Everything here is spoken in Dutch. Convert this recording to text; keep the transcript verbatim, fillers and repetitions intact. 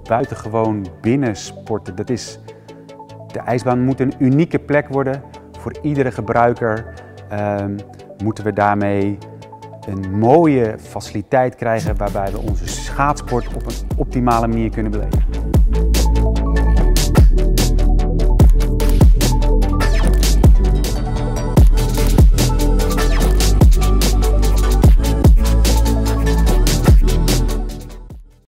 buitengewoon binnensporten. Dat is, de ijsbaan moet een unieke plek worden voor iedere gebruiker. Um, moeten we daarmee een mooie faciliteit krijgen waarbij we onze schaatsport op een optimale manier kunnen beleven.